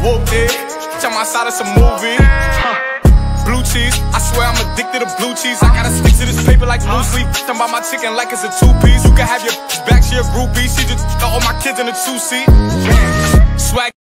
whooped it. I'm outside of some movie. Blue cheese, I swear I'm addicted to blue cheese. I gotta stick to this paper like blue sleep. I'm about my chicken like it's a two-piece. You can have your back, she a groupie. She just all my kids in a two-seat. Swag.